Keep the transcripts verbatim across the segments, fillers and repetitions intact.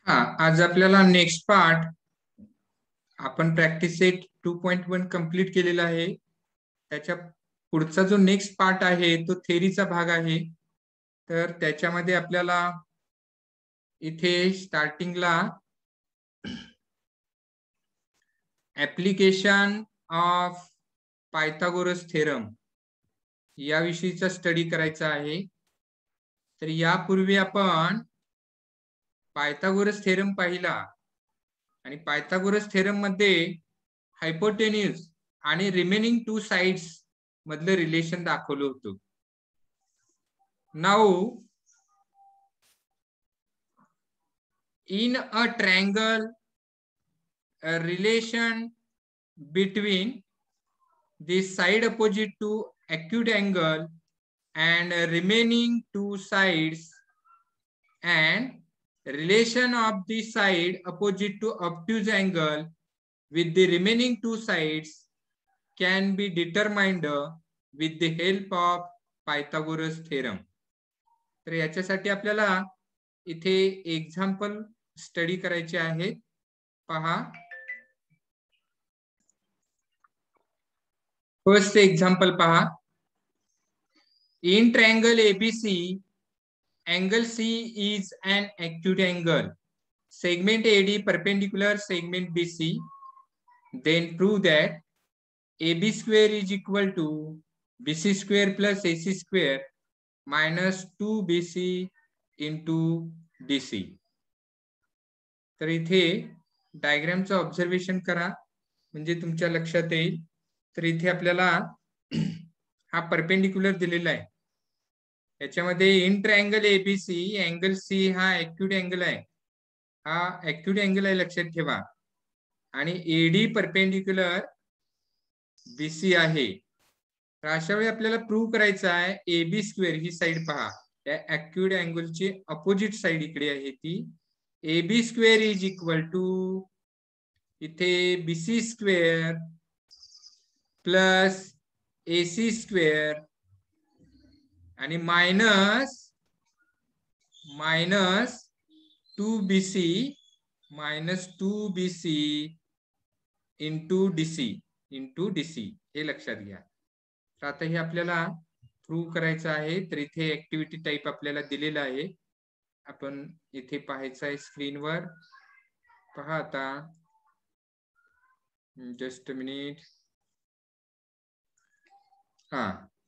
हा आज आपल्याला नेक्स्ट पार्ट आपण practice set two point one complete केलेला आहे. त्याच्या पुढचा जो नेक्स्ट पार्ट आहे तो थेरीचा भाग आहे. तर त्याच्यामध्ये आपल्याला इथे स्टार्टिंगला ऍप्लिकेशन ऑफ पायथागोरस थेरम याविषयीचा स्टडी करायचा आहे. तर यापूर्वी आपण पायथागोरस थेरम पाहिला आणि पायथागोरस थेरम मध्ये हायपोटेन्यूज आणि रिमेनिंग टू साइड्स मधलं रिलेशन दाखवलं होतं. Now in a triangle a relation between the side opposite to acute angle and remaining two sides and relation of the side opposite to obtuse angle with the remaining two sides can be determined with the help of Pythagoras theorem. तर याच्यासाठी आपल्याला इथे example study करायचे आहेत. पहा, first example पहा. In triangle ABC angle C is an acute angle. Segment A D perpendicular segment B C. Then prove that A B square is equal to B C square plus A C square minus two B C into D C. तर इथे डायग्रामचं observation करा म्हणजे तुमच्या लक्षात येईल. तर इथे आपल्याला हा परपेंडिक्युलर दिलेला आहे. याच्यामध्ये in triangle ABC angle C हा ऍक्यूट अँगल आहे. हा ऍक्यूट अँगल आहे लक्षात ठेवा. आणि एडी परपेंडिक्युलर बीसी आहे. तर अशा वेळी आपल्याला प्रूव्ह करायचं आहे एबी स्क्वेअर ही साइड पहा, त्या ऍक्यूट अँगलची अपोजिट साइड इकडे आहे ती AB square is equal to इथे BC square plus AC square आणि minus minus two B C minus two B C into DC into DC हे लक्षात घ्या. तर आता हे आपल्याला प्रूव्ह करायचं आहे. तर इथे ऍक्टिव्हिटी टाईप आपल्याला दिलेला आहे. आपण इथे पाहायचं आहे स्क्रीनवर. पहा आता, जस्ट अ मिनिट. हा,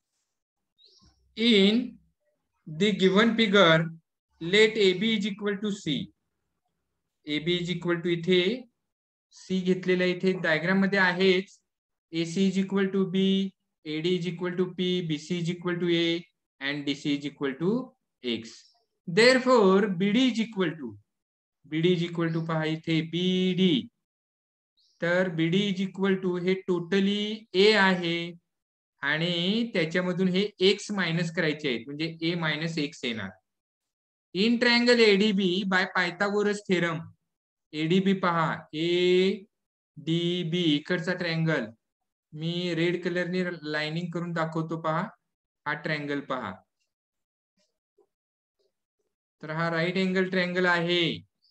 in the given figure let AB is equal to C. AB is equal to इथे C घेतलेला इथे डायग्राम मध्ये आहेच. AC is equal to B, AD is equal to P, BC is equal to A and DC is equal to X. Therefore BD is equal to BD is equal to पहा इथे BD. तर BD is equal to हे totally A आहे आणि त्याच्यामधून हे x minus करायचे आहेत म्हणजे ए मायनस एक्स येणार. In triangle ADB by Pythagoras theorem. ADB पहा, ए डी बी इकडचा ट्रायंगल मी रेड कलरने लाइनिंग करून दाखवतो. पहा, हा ट्रायंगल पहा. तर हा राईट अँगल ट्रायंगल आहे.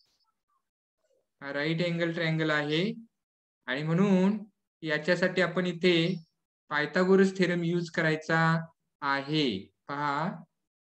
हा राईट अँगल ट्रायंगल आहे आणि म्हणून याच्यासाठी आपण इथे पायथागोरस थेरम यूज करायचा आहे. पहा,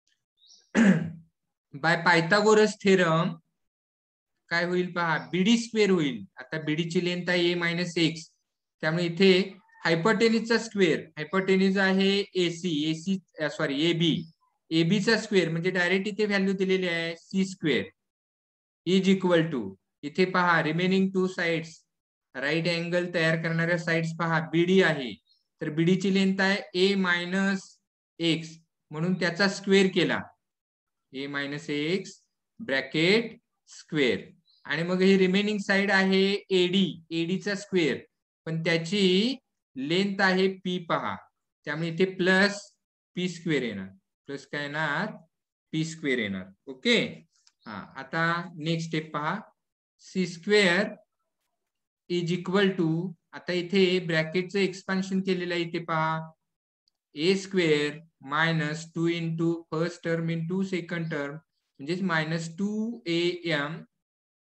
बाय पायथागोरस थेरम काय होईल पहा, बीडी स्क्वेअर होईल. आता बीडीची लेंथ आहे ए मायनस एक्स, त्यामुळे इथे हायपोटेन्यूजचा स्क्वेअर, हायपोटेन्यूज आहे एसी, एसी सॉरी एबी, एबीचा स्क्वेअर म्हणजे डायरेक्ट इथे व्हॅल्यू दिलेली आहे C square is equal to इथे पहा remaining two sides right angle तयार करणाऱ्या साइड्स पहा बीडी आहे. तर बीडीची लेंथ आहे ए मायनस एक्स म्हणून त्याचा स्क्वेअर केला A minus X bracket square आणि मग ही रिमेनिंग साइड आहे एडी, एडीचा स्क्वेअर पण त्याची लेंथ आहे पी पहा, त्यामुळे इथे प्लस पी स्क्वेअर येणार. प्लस काय येणार, पी स्क्वेअर येणार. ओके. हा, आता नेक्स्ट स्टेप पहा, C square is equal to आता इथे ब्रॅकेटचं एक्सपान्शन केलेलं आहे. इथे पहा A square minus two into first term into second term म्हणजेच मायनस टू ए एम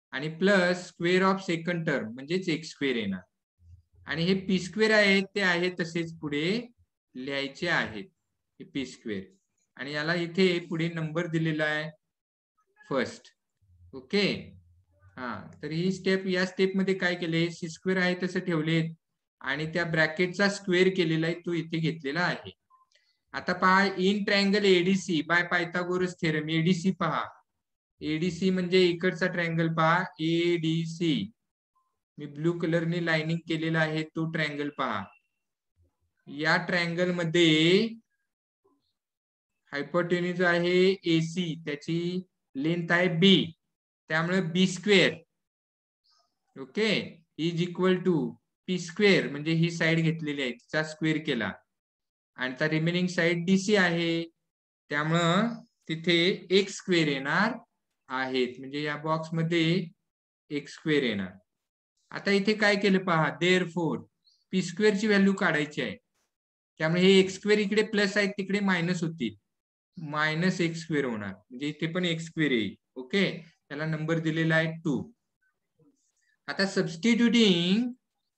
आणि plus square of second term म्हणजेच एक्स स्क्वेअर येणार. आणि हे पी स्क्वेअर आहेत ते आहेत तसेच पुढे लिहायचे आहेत, हे पी स्क्वेअर. आणि याला इथे पुढे नंबर दिलेला आहे फर्स्ट. ओके. हा, तर ही स्टेप, या स्टेप मध्ये काय केले, सी स्क्वेअर आहे तसं ठेवलेत आणि त्या ब्रॅकेटचा स्क्वेअर केलेला आहे तो इथे घेतलेला आहे. आता पहा, in triangle ADC by Pythagoras theorem. ADC पहा, एडीसी म्हणजे इकडचा ट्रायंगल पहा, एडीसी मी ब्लू कलरने लाइनिंग केलेला आहे तो ट्रायंगल पहा. या ट्रायंगल मध्ये हायपोटेन्यूज आहे एसी, त्याची लेंथ आहे बी, त्यामुळे B square okay is equal to P square, म्हणजे ही साइड घेतलेली आहे तिचा स्क्वेअर केला आणि त्या रिमेनिंग साइड डीसी आहे, त्यामुळं तिथे एक्स स्क्वेअर येणार आहेत, म्हणजे या बॉक्स मध्ये एक्स स्क्वेअर येणार. आता इथे काय केलं पहा, देअरफॉर पी स्क्वेअर ची व्हॅल्यू काढायची आहे, त्यामुळे हे एक्स स्क्वेअर इकडे प्लस आहेत तिकडे मायनस होतील, मायनस एक्स स्क्वेअर होणार, म्हणजे इथे पण एक्स स्क्वेअर येईल. ओके, त्याला नंबर दिलेला आहे टू. आता substituting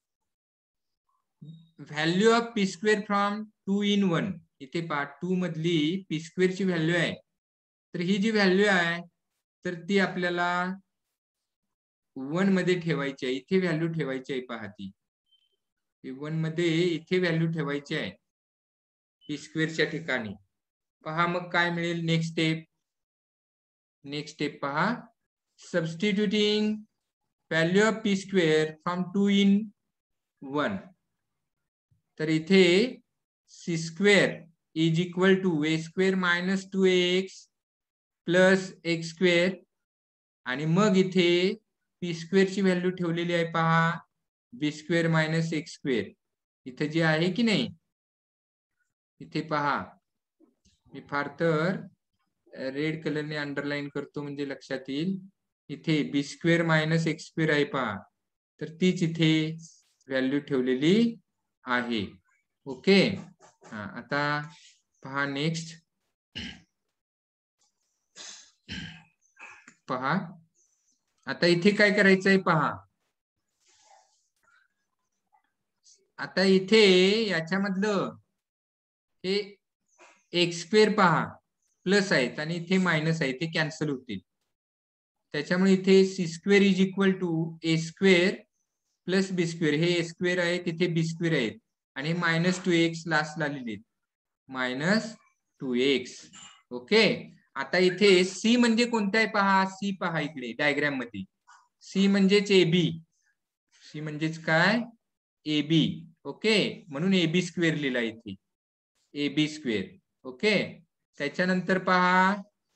value of P square from two in one, इथे पहा टू मधली पी स्क्वेअर ची व्हॅल्यू आहे, तर ही जी व्हॅल्यू आहे तर ती आपल्याला वन मध्ये ठेवायची आहे, इथे व्हॅल्यू ठेवायची आहे पहा, ती वन मध्ये इथे व्हॅल्यू ठेवायची आहे पी स्क्वेअरच्या ठिकाणी. पहा मग काय मिळेल, नेक्स्ट स्टेप. नेक्स्ट स्टेप पहा, substituting value of P square from two in one, तर इथे C square is equal to A square minus two X plus X square, आणि मग इथे पी स्क्वेअर ची व्हॅल्यू ठेवलेली आहे पहा, B square minus X square, इथे जी आहे की नाही, इथे पहा मी फार तर रेड कलरने अंडरलाईन करतो म्हणजे लक्षात येईल. इथे B square minus X square आहे पहा, तर तीच इथे व्हॅल्यू ठेवलेली आहे. ओके. हा, आता पहा नेक्स्ट पहा, आता इथे काय करायचंय पहा, आता इथे याच्यामधलं हे एक्स स्क्वेअर पहा प्लस आहेत आणि इथे मायनस आहे, ते कॅन्सल होतील, त्याच्यामुळे इथे C square is equal to A square plus B square, हे ए स्क्वेअर आहे तिथे बी स्क्वेअर आहेत आणि मायनस टू एक्स लास्टला लिहिले, मायनस टू एक्स. ओके. आता इथे सी म्हणजे कोणता आहे पहा, सी पहा इकडे डायग्राम मध्ये, सी म्हणजेच ए बी, सी म्हणजेच काय, ए बी. ओके, म्हणून ए बी स्क्वेअर लिहिला इथे, ए बी स्क्वेअर. ओके, त्याच्यानंतर पहा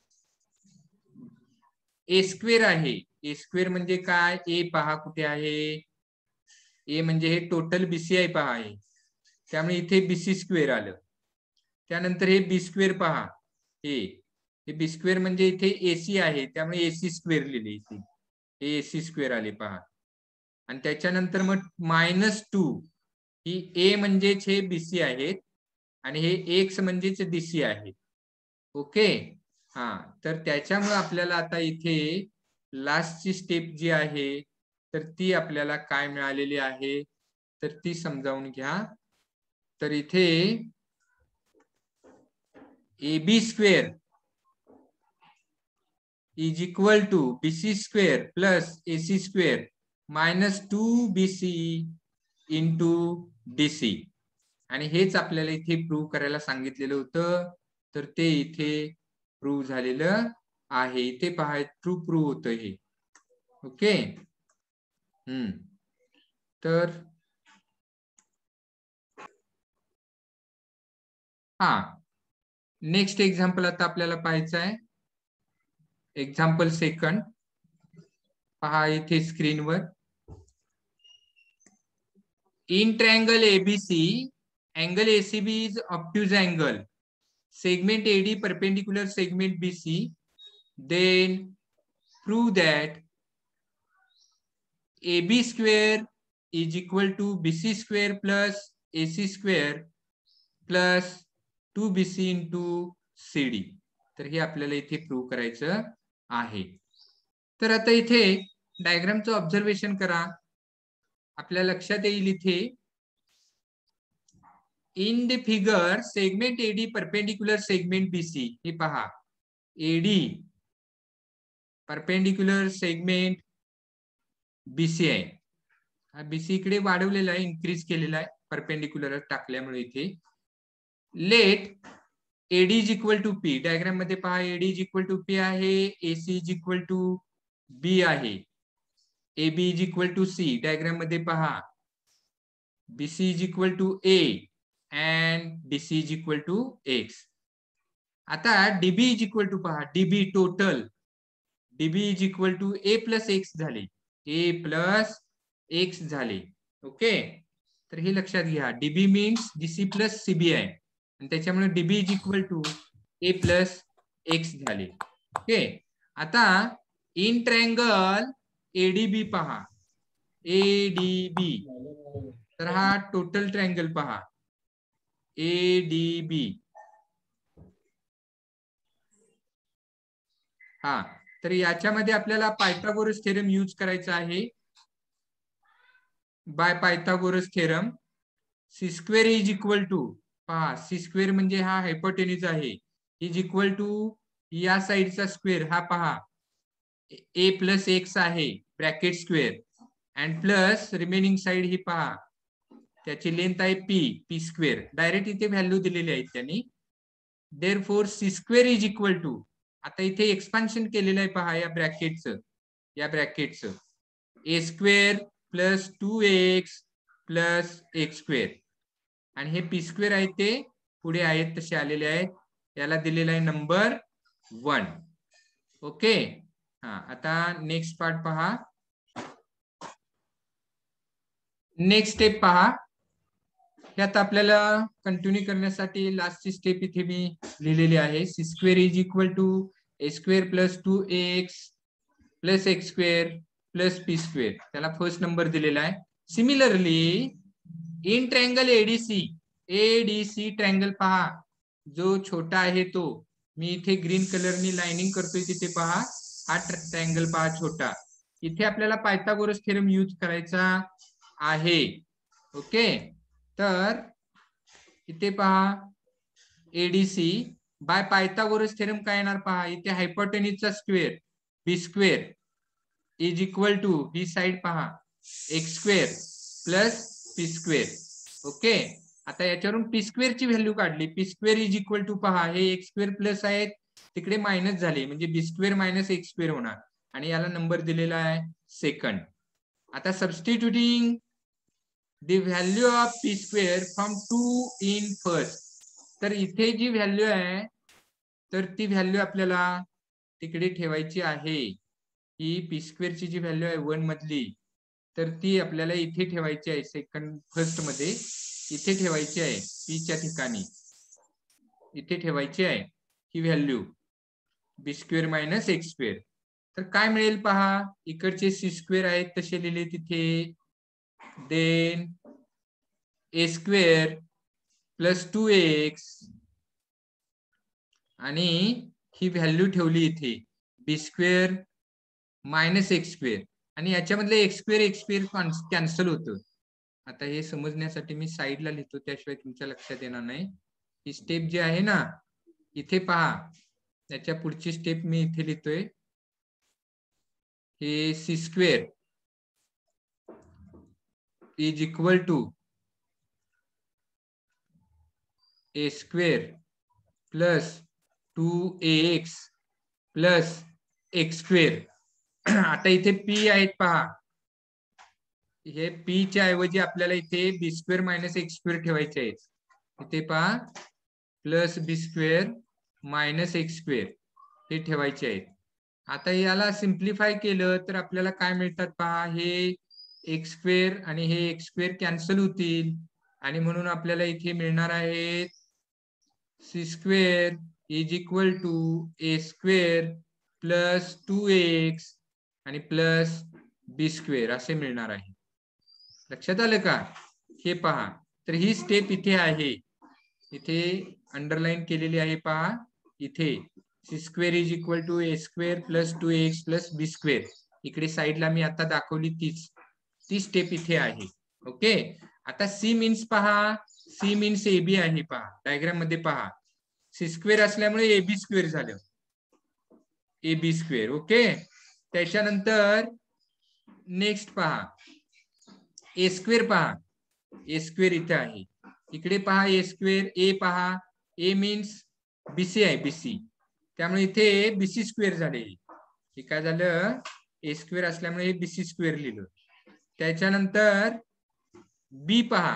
ए स्क्वेअर आहे, ए स्क्वेअर म्हणजे काय, ए पहा कुठे आहे, ए म्हणजे हे टोटल बीसी आहे पहा, आहे त्यामुळे इथे बीसी स्क्वेअर आलं. त्यानंतर हे बी स्क्वेअर पहा, हे हे बी स्क्वेअर म्हणजे इथे एसी आहे त्यामुळे एसी स्क्वेअर लिहिले इथे, हे एसी स्क्वेअर आले पहा. आणि त्याच्यानंतर मग मायनस टू, ही ए म्हणजेच हे बीसी आहेत आणि हे एक्स म्हणजेच डीसी आहे. ओके. हा, तर त्याच्यामुळे आपल्याला आता इथे लास्टची स्टेप जी आहे तर ती आपल्याला काय मिळालेली आहे तर ती समजावून घ्या. तर इथे A B square is equal to BC square plus AC square minus two BC into DC, आणि हेच आपल्याला इथे प्रूव्ह करायला सांगितलेलं होतं, तर ते इथे प्रूव्ह झालेलं आहे. इथे पहा ट्रू प्रूव्ह होतं हे. ओके. हम्म तर हा, नेक्स्ट एक्झाम्पल आता आपल्याला पाहायचं आहे. एक्झाम्पल सेकंड पहा इथे स्क्रीनवर. In triangle ABC angle A C B is obtuse angle, segment A D perpendicular segment B C, then prove that A B square is equal to B C square plus A C square plus two B C into C D. तर हे आपल्याला इथे prove करायचं आहे. तर आता इथे डायग्रामचं observation करा, आपल्या लक्षात येईल इथे. In the figure segment AD perpendicular segment BC. हे पहा, एडी परपेंडिक्युलर सेगमेंट बीसी आहे. हा बीसी इकडे वाढवलेला आहे, इन्क्रीज केलेला आहे परपेंडिक्युलर टाकल्यामुळे इथे. Let AD is equal to P. Diagram मध्ये पहा, AD is equal to P आहे, AC is equal to B आहे, AB is equal to C. Diagram मध्ये पहा, BC is equal to A and DC is equal to X. आता DB is equal to पहा, DB total, DB is equal to A plus X झाले, A plus X झाले. Okay, तर हे लक्षात घ्या, dB means DC plus CB आहे आणि त्याच्यामुळे DB is equal to A plus X झाले. ओके, आता इन ट्रायंगल एडीबी पहा, एडीबी, तर हा टोटल ट्रायंगल पहा, एडीबी. हा, तर याच्यामध्ये आपल्याला पायथागोरस थेरम यूज करायचा आहे. By Pythagoras theorem, C square is equal to, पहा सी स्क्वेअर म्हणजे हा हायपोटेन्यूज आहे, इज इक्वल टू या साइडचा स्क्वेअर हा पहा ए प्लस एक्स आहे bracket square and plus remaining side ही पहा त्याची लेंथ आहे पी, पी स्क्वेअर. डायरेक्ट इथे व्हॅल्यू दिलेली आहे त्यांनी. Therefore C square is equal to, आता इथे एक्सपान्शन केलेलं आहे पहा या ब्रॅकेटचं, या ब्रॅकेटचं A square plus two X plus X square, आणि हे पी स्क्वेअर आहे ते पुढे आहेत तसे आलेले आहेत, याला दिलेला आहे नंबर वन. ओके, हा, आता नेक्स्ट पार्ट पहा, नेक्स्ट स्टेप पहा. यात आपल्याला कंटिन्यू करण्यासाठी लास्टची स्टेप इथे मी लिहिलेली आहे, C square is equal to A square plus two X plus X square plus P square, त्याला फर्स्ट नंबर दिलेला आहे. Similarly in triangle ADC, ADC triangle पहा, जो छोटा आहे तो मी इथे ग्रीन कलरनी लाइनिंग करतोय, तिथे पहा हा ट्रायंगल पहा छोटा, इथे आपल्याला पायथागोरस थेरम यूज करायचा आहे. ओके, तर इथे पहा एडीसी बाय पायथागोरस थेरम काय येणार पहा, इथे हायपोटेन्यूजचा square B square is equal to, ही साइड पहा X square plus P square. Okay, आता याच्यावरून पी स्क्वेअर ची व्हॅल्यू काढली, P square is equal to पहा हे एक्स स्क्वेअर प्लस आहेत तिकडे मायनस झाले म्हणजे B square minus X square होणार आणि याला नंबर दिलेला आहे सेकंड. आता substituting the value of p square from two in first, तर इथे जी व्हॅल्यू आहे तर ती व्हॅल्यू आपल्याला तिकडे ठेवायची आहे, ही पी स्क्वेअर ची जी व्हॅल्यू आहे वन मधली, तर ती आपल्याला इथे ठेवायची आहे सेकंड फर्स्ट मध्ये, इथे ठेवायची आहे पी च्या ठिकाणी, इथे ठेवायची आहे ही value B square minus X square. तर काय मिळेल पहा, इकडचे सी स्क्वेअर आहेत तसे लिहिले तिथे, then A square plus two X आणि ही व्हॅल्यू ठेवली इथे B square minus X square, आणि याच्यामधले X square X square cancel होतं. आता हे समजण्यासाठी मी साईडला लिहितो, त्याशिवाय तुमच्या लक्षात येणार नाही. ही स्टेप जी आहे ना इथे पहा, त्याच्या पुढची स्टेप मी इथे लिहितोय, हे C square is equal to A square plus two X plus X square. आता इथे पी आहेत पहा, हे पी च्या ऐवजी आपल्याला इथे B square minus X square ठेवायचे आहेत, इथे पहा plus B square minus X square हे ठेवायचे आहेत. आता याला सिम्प्लिफाय केलं तर आपल्याला काय मिळतात पहा, हे एक्स स्क्वेअर आणि हे एक्स स्क्वेअर कॅन्सल होतील आणि म्हणून आपल्याला इथे मिळणार आहेत C square is equal to A square plus two X आणि प्लस बी स्क्वेअर असे मिळणार आहे. लक्षात आलं का? हे पहा, तर ही स्टेप इथे आहे, इथे अंडरलाईन केलेली आहे पहा, इथे C square is equal to A square plus two X plus B square, इकडे साईडला मी आता दाखवली तीच ती स्टेप इथे आहे. ओके, आता सी मीन्स पहा, सी मीन्स ए बी आहे पहा, डायग्राम मध्ये पहा सी स्क्वेअर असल्यामुळे ए बी स्क्वेअर झालं, ए बी स्क्वेअर. ओके, त्याच्यानंतर नेक्स्ट पहा ए स्क्वेअर पहा, ए स्क्वेअर इथे आहे, इकडे पहा ए स्क्वेअर, ए पहा ए मीन्स बीसी आहे बीसी, त्यामुळे इथे बीसी स्क्वेअर झाले. हे काय झालं, ए स्क्वेअर असल्यामुळे बीसी स्क्वेअर लिहिलं. त्याच्यानंतर बी पहा,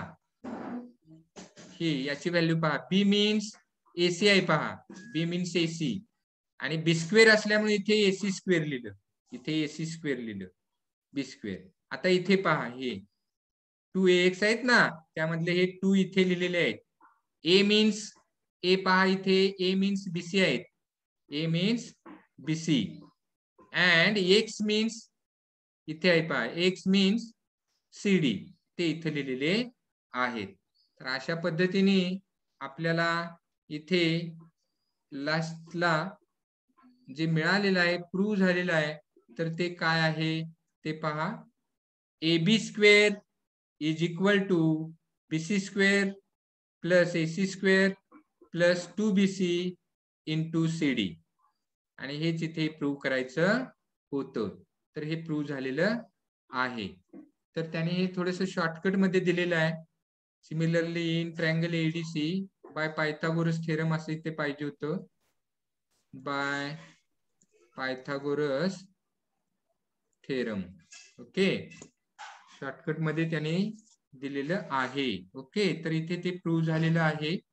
ही याची व्हॅल्यू पहा, बी मीन्स एसी आहे पहा, बी मीन्स एसी आणि बी स्क्वेअर असल्यामुळे इथे एसी स्क्वेअर लिहिलं, इथे एसी स्क्वेअर लिहिलं बी स्क्वेअर. आता इथे पहा हे टू ए एक्स आहेत ना, त्यामधले हे टू इथे लिहिलेले आहेत. ए मीन्स ए पहा इथे ए मीन्स बीसी आहेत, A means BC and X means इथे आहे पहा, एक्स मीन्स सीडी, ते इथे लिहिलेले आहेत. तर अशा पद्धतीने आपल्याला इथे लास्टला जे मिळालेलं आहे, प्रूव्ह झालेलं आहे, तर ते काय आहे ते पहा. A B square is equal to BC square plus AC square plus two BC into CD, आणि हेच इथे प्रूव्ह करायचं होतं. तर हे प्रूव्ह झालेलं आहे. तर त्याने हे थोडंसं शॉर्टकट मध्ये दिलेलं आहे. Similarly in triangle ADC by Pythagoras theorem असं इथे पाहिजे होतं, by Pythagoras theorem. Okay, shortcut मध्ये त्याने दिलेलं आहे. ओके, तर इथे ते प्रूव्ह झालेलं आहे.